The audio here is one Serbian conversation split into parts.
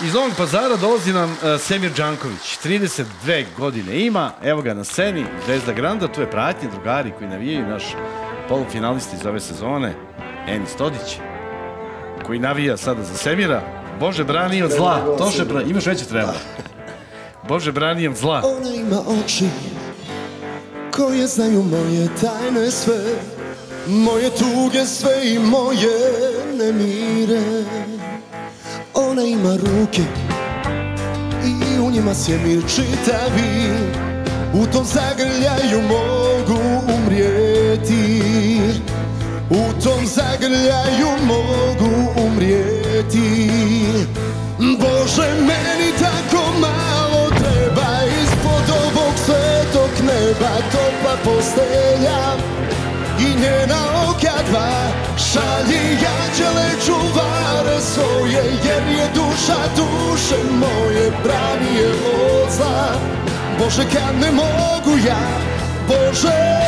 Iz Novog Pazara dolazi nam Semir Đanković, 32 godine ima, evo ga na sceni, Zvezda Granda, tu je pratnje, drugari koji navijaju, naš polufinalisti iz ove sezone, Enis Todić, koji navija sada za Semira. Bože, brani od zla, Toše, imaš veće treba. Bože, brani od zla. Ona ima oči koje znaju moje tajne sve, moje tuge sve i moje nemire. Ona ima ruke i u njima svemir čitavi, u tom zagrljaju mogu umrijeti, u tom zagrljaju mogu umrijeti. Bože, meni tako malo treba, ispod ovog svetog neba topla postelja i njena oka dva šalji anđele čuvare svoje, jer je duša duše moje brani je od zla. Bože, kad ne mogu ja, Bože,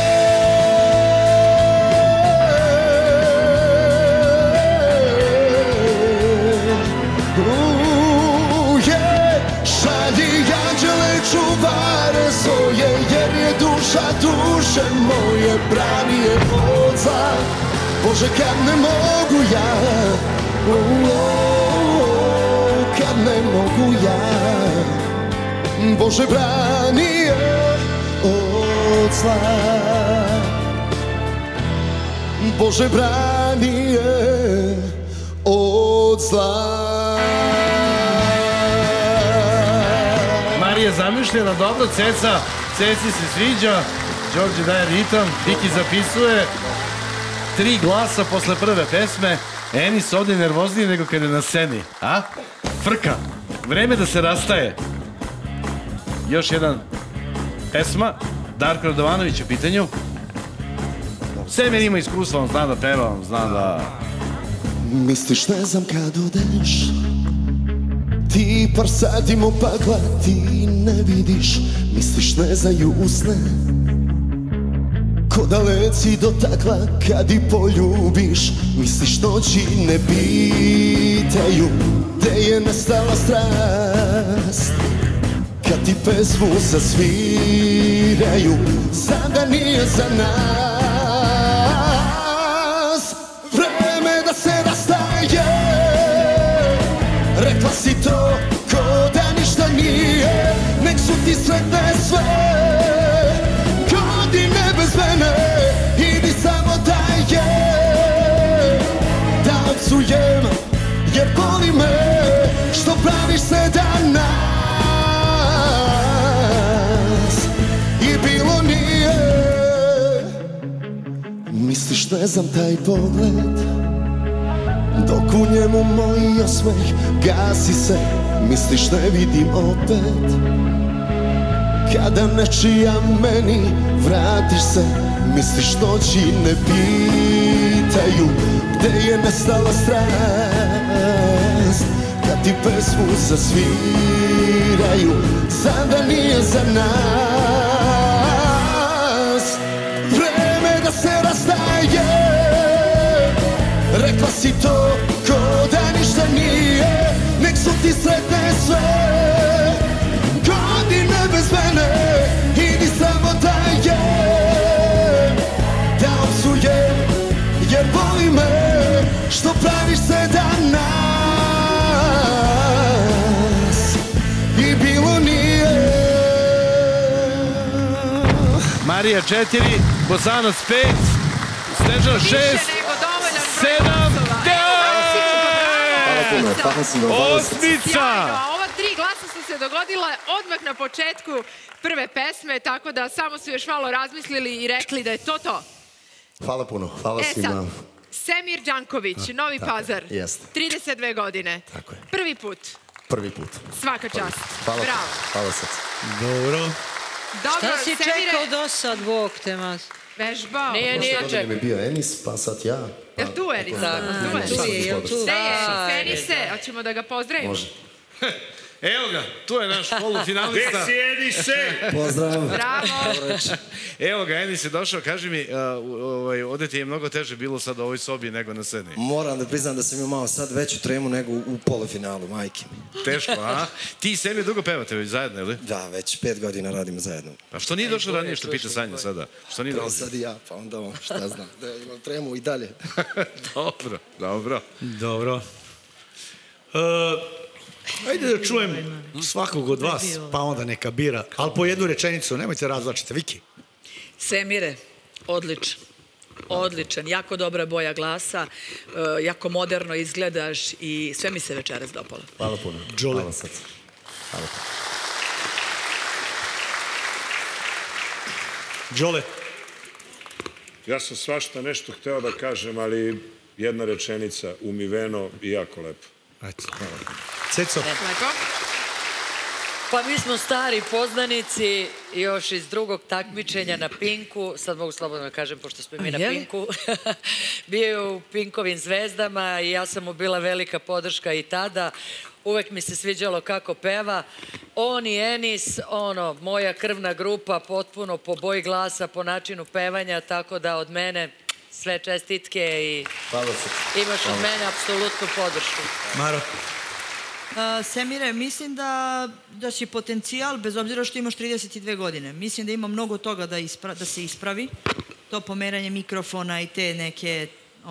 šalji anđele čuvare svoje, jer je duša duše moje brani je od zla. Bože, kad ne mogu ja, kad ne mogu ja, Bože, brani je od zla. Bože, brani je od zla. Marija zamišljena, dobro, Ceca, Ceci se sviđa, Đorđe daje ritam, Viki zapisuje, 3 glasa posle prve pesme, Enis ovdje nervozniji nego kada je na sceni, a? Frka, vreme da se rastaje. Još jedan pesma, Darko Radovanović u pitanju. Semir ima iskustva, on zna da peva, on zna da... Misliš ne znam kad odeš, ti par sati mu pakla ti ne vidiš. Misliš ne znaju usne, ko da leci dotakla kad i poljubiš. Misliš noći ne pitaju gde je nestala strast, kad ti pesmu zasviraju, znam da nije za nas. Vreme da se rastaje, rekla si to ko da ništa nije, nek su ti sretne sve godine bez mene. Idi samo da je, da odsujem, jer boli me što praviš se da nas i bilo nije. Misliš ne znam taj pogled, dok u njemu moj osmeh gasi se. Misliš ne vidim opet, kada nečija meni vratiš se. Misliš noći ne pitaju gde je nestala strast, kad ti pesmu zasviraju, znam da nije za nas. Vreme da se rastaje, rekla si to ko da ništa nije, nek su ti sretne sve godine bez mene. Idi samo da je, da opsujem, jer boli me što praviš se da nas i bilo nije. Marija 4, Bosanac 5, Snežan 6, 7, 9, osmica! Ova 3 glasa su se dogodila odmah na početku prve pesme, tako da samo su još malo razmislili i rekli da je to to. Hvala puno, hvala svima. Sad, Semir Đanković, Novi Pazar, 32 godine. Prvi put. Prvi put. Svaka čast. Bravo. Hvala sad. Dobro. Šta si čekao do sad, Bog te mas? Vežbao. Nije čekao. Mi je bio Enis, pa sad ja. Jel tu Enis? Tu je, jel tu? Gde je Enis? Enise, hoćemo da ga pozdravimo. Može. Evo ga, tu je naš polufinalista. Gde si, Enise? Pozdrav. Bravo. Evo ga, Enis je došao, kaži mi, ovdje ti je mnogo teže bilo sad u ovoj sobi nego na sceni. Moram da priznam da sam imao malo sad veću tremu nego u polufinalu, majke mi. Teško, a? Ti i Semir dugo pevate već zajedno, ili? Da, već 5 godina radimo zajedno. A što nije došao ranije što pita Sanja sada? Što nije došao? Sad i ja, pa onda on, šta znam, da imam tremu i dalje. Dobro, dobro. Dobro. Ajde da čujem svakog od vas, pa onda neka bira. Ali po jednu rečenicu, nemojte razvlačiti. Viki. Semire, odličan. Odličan, jako dobra boja glasa, jako moderno izgledaš i sve mi se večeras dopalo. Hvala puno. Đole. Hvala srce. Hvala puno. Đole. Ja sam svašta nešto hteo da kažem, ali jedna rečenica, umiveno i jako lepo. Eto. Ceco. Lepo. Pa mi smo stari poznanici još iz drugog takmičenja na Pinku, sad mogu slobodno da kažem pošto smo mi na Pinku, bio je u Pinkovim zvezdama i ja sam mu bila velika podrška i tada. Uvek mi se sviđalo kako peva. On i Enis, moja krvna grupa, potpuno po boji glasa, po načinu pevanja, tako da od mene sve čestitke i imaš od mene apsolutnu podršku. Maro. Semire, mislim da si potencijal, bez obzira što imaš 32 godine. Mislim da ima mnogo toga da se ispravi. To pomeranje mikrofona i te neke,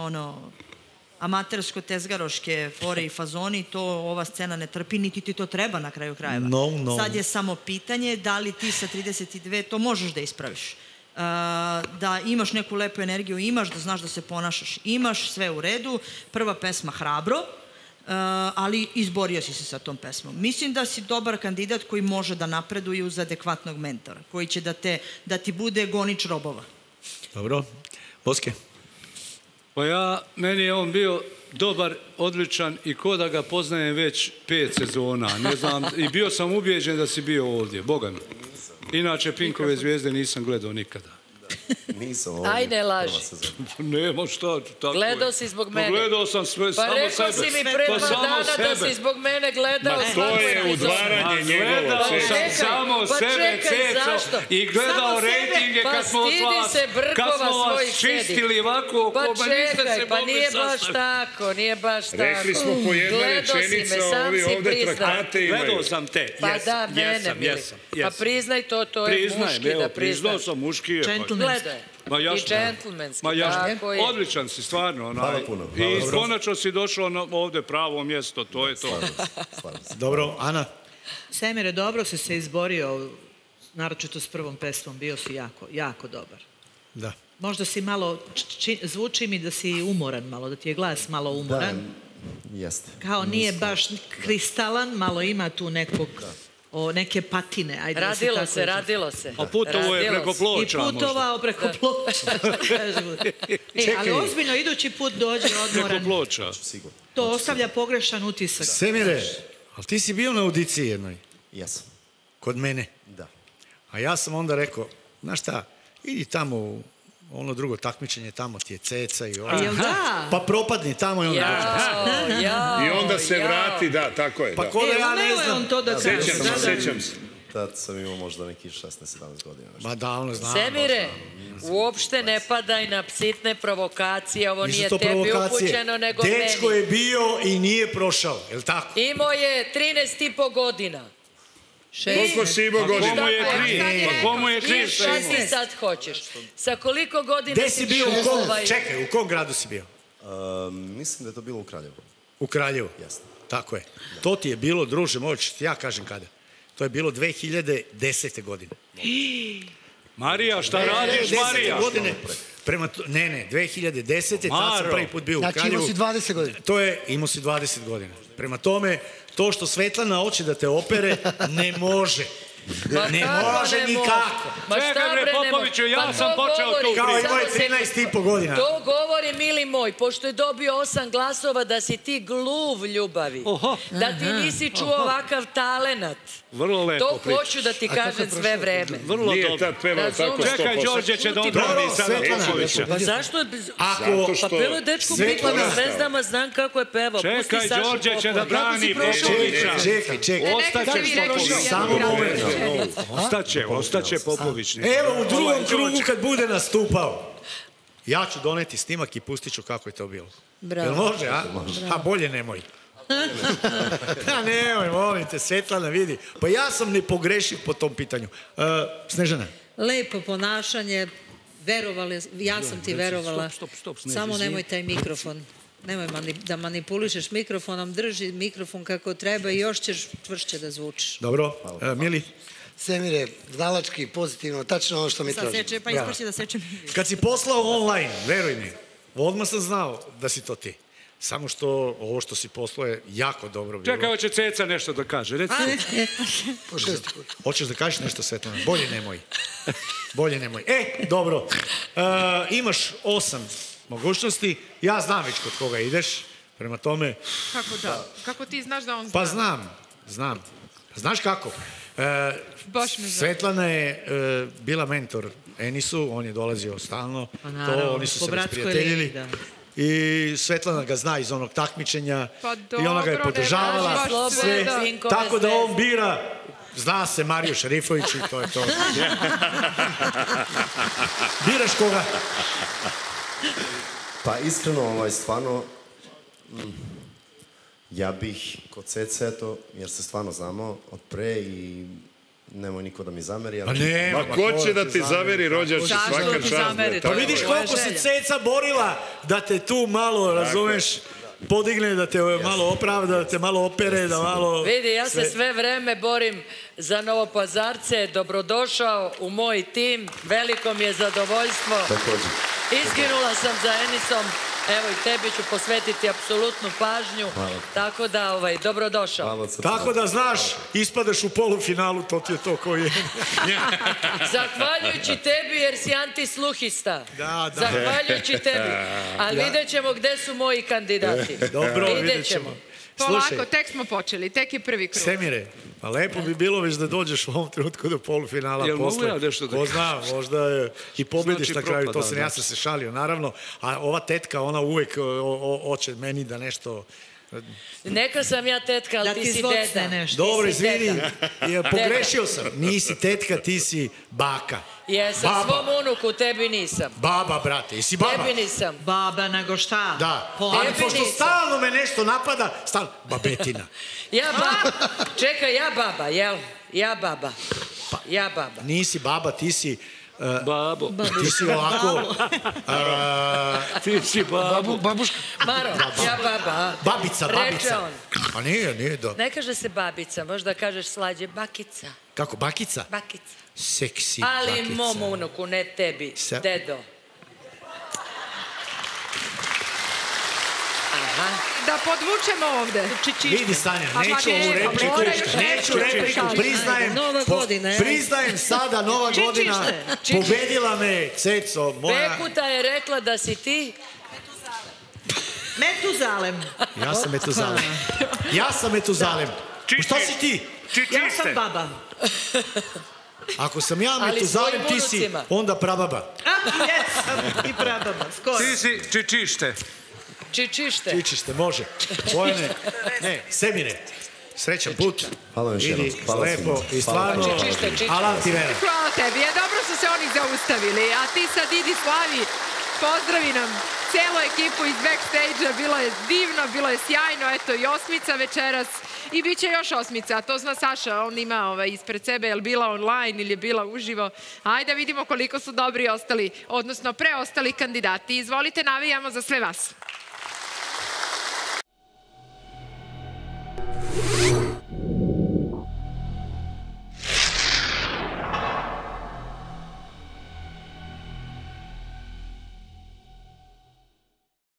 amatersko-tezgaroške fore i fazoni, to ova scena ne trpi, niti ti to treba na kraju krajeva. Sad je samo pitanje da li ti sa 32 to možeš da ispraviš. Da imaš neku lepu energiju, imaš, da znaš da se ponašaš, imaš, sve u redu. Prva pesma Hrabro, ali izborio si se sa tom pesmom. Mislim da si dobar kandidat koji može da napreduje uz adekvatnog mentora, koji će da ti bude gonič robova. Dobro. Boske. Pa meni je on bio dobar, odličan i ko da ga poznajem već 5 sezona. Ne znam, i bio sam ubijeđen da si bio ovdje, Boga mi. Inače, Pinkove zvijezde nisam gledao nikada. Nisam ovdje. Aj, ne laži. Nema šta, tako je. Gledao si zbog mene. Gledao sam sve, samo sebe. Pa rekao si mi pre 2 dana da si zbog mene gledao. To je udvaranje njegovo. Gledao sam samo sebe, Ceco, i gledao rejtinge kad smo vas čistili ovako, pa niste se pa mogli nije baš sastaviti. tako, nije baš tako. Rekli smo po jedna rečenica, ovi ovde traktate imaju. Gledao sam te, Pa da, mene, Mili. Pa priznaj to je muški da priznaj. Priznao sam muški je. Gledaj. I džentlmenski, tako je. Odličan si, stvarno. Hvala puno. I konačno si došao na ovde pravo mjesto, to je to. Dobro, Ana. Semire, dobro si se izborio, naročito s prvom pesmom, bio si jako dobar. Da. Možda si malo, zvuči mi da si umoran malo, da ti je glas malo umoran. Da, jeste. Kao nije baš kristalan, malo ima tu neke patine. Radilo se. A putovo je preko Ploča možda. I putovao preko Ploča. Ali ozbiljno, idući put dođe odmoran. Preko Ploča. To ostavlja pogrešan utisak. Semire, ali ti si bio na audiciji jednoj? Jesam. Kod mene? Da. A ja sam onda rekao, znaš šta, idi tamo u ono drugo takmičenje, tamo ti je Ceca i ovo. Jel da? Pa propadni tamo i onda I onda se vrati, da, tako je. Pa ko da ja ne znam. Sećam se. Tad sam imao možda neki 16-17 godina. Ma davno znam. Semire, uopšte ne padaj na sitne provokacije, ovo nije tebi upućeno, nego meni. Dečko je bio i nije prošao, je li tako? Imao je 13,5 godina. Koliko si imao godina? Komu je kriv? Šta ti sad hoćeš? Sa koliko godina Gde si bio? Čekaj, u kom gradu si bio? Mislim da je to bilo u Kraljevu. U Kraljevu? Jasno. Tako je. To ti je bilo, druže, možeš, ja kažem kada. To je bilo 2010. godine. Marija, šta radiš, Marija? Ne, 2010. Tad sam prvi put bio u Kraljevu. Znači imao si 20 godina. Imao si 20 godina. Prema tome, to što Svetlana hoće da te opere, ne može. Ne može nikako. Čekaj bre Popoviću, ja sam počeo tu. Kao imao je 13,5 godina. To govori, mili moj, pošto je dobio 8 glasova da si ti gluv ljubavi. Da ti nisi čuo ovakav talenat. Vrlo lepo priča. To hoću da ti kažem sve vreme. Nije tad pevao tako 100%. Čekaj, Đorđe će da odbrani sada Popovića. Pa zašto? Pa pevao je dečko u Pinkovim zvezdama, znam kako je pevao. Čekaj, Đorđe će da brani Popovića. Čekaj. Ostaćeš Popović. Samo moment. Ostaće Popović. Evo, u drugom krugu kad bude nastupao, ja ću doneti snimak i pustit ću kako je to bilo. Jel može, a? A bolje nemoj. Nemoj, molim te, Svetlana, vidi. Pa ja sam nepogrešiv po tom pitanju. Snežana. Lepo ponašanje, verovali, ja sam ti verovala. Stop, Samo nemoj taj mikrofon. Nemoj da manipulišeš mikrofonom, drži mikrofon kako treba i još ćeš čvršće da zvučiš. Dobro, Mili? Semire, znalački, pozitivno, tačno ono što mi traži. Saseče, pa isprši da sečem. Kad si poslao online, veruj mi, odmah sam znao da si to ti. Samo što ovo što si poslao je jako dobro bilo. Čekaj, hoće Ceca nešto da kaže. Po 6. put. Hoćeš da kažeš nešto, Svetlana? Bolje nemoj. Dobro. Imaš 8 mogućnosti. Ja znam već kod koga ideš. Prema tome... Kako da? Kako ti znaš da on zna? Pa znam. Znaš kako? Svetlana je bila mentor Enisu, on je dolazio stalno. Oni su se rasprijateljili. I Svetlana ga zna iz onog takmičenja i ona ga je podržavala sve, tako da on bira, zna se Mario Šerifović i to je to. Biraš koga? Pa iskreno, stvarno, ja bih kod Cece, jer se stvarno znamo od pre i nemoj niko da mi zameri. Ma ko će da ti zameri, rođač, svaka čast. Pa vidiš koliko se Ceca borila da te tu malo, razumeš, podigne, da te malo opravda, da te malo opere, da malo... Vidi, ja se sve vreme borim za Novopazarce, dobrodošao u moj tim, veliko mi je zadovoljstvo. Izginula sam za Enisom, evo i tebi ću posvetiti apsolutnu pažnju, tako da, dobrodošao. Tako da, znaš, ispadaš u polufinalu, to ti je to koji je. Zahvaljujući tebi, jer si antisluhista. Zahvaljujući tebi. Ali vidjet ćemo gde su moji kandidati. Dobro, vidjet ćemo. Polako, tek smo počeli, tek je prvi krug. Semire, pa lepo bi bilo već da dođeš u ovom trenutku do polufinala. Jel mogu ja nešto da... Ko zna, možda i pobediš na kraju, to sam ja se šalio, naravno. A ova tetka, ona uvek hoće meni da nešto... Neka sam ja tetka, ali ti si deda. Dobro, izvini, pogrešio sam. Nisi tetka, ti si baka. Jesam, svom unuku, tebi nisam. Baba, brate, jesi baba? Tebi nisam. Baba, nego šta? Da, ali pošto stalno me nešto napada, stalno, babetina. Ja baba, čekaj, ja baba, jel? Ja baba. Nisi baba, ti si... Babo. Ti si ovako... Ti si babo. Babuška. Maro, ja baba. Babica. Reče on. A nije da... Ne kaže se babica, možda kažeš slađe bakica. Kako, bakica? Bakica. Seksi bakica. Ali mom unuku, ne tebi, dedo. Da podvučemo ovde. Vidi, Sanja, neću ovu repliku, priznajem sada, Nova godina, pobedila me, Ceco, moja... Bekuta je rekla da si ti... Metuzalem. Ja sam Metuzalem. Šta si ti? Ja sam baba. Ako sam ja Metuzalem, ti si onda prababa. Jesam i prababa, skoro. Ti si Čičište. Čičište, može. Bojane, ne, Semire. Srećan put. Hvala još jednom. Lepo i stvarno. Alan ti vera. Hvala tebi. Dobro su se oni zaustavili. A ti sad idi Slavi. Pozdravi nam celu ekipu iz backstage-a. Bilo je divno, bilo je sjajno. Eto i 8. večeras. I bit će još 8. A to zna Saša. On ima ispred sebe. Je li bila online ili je bila uživo? Ajde vidimo koliko su dobri ostali, odnosno preostali kandidati. Izvolite, navijamo za sve vas.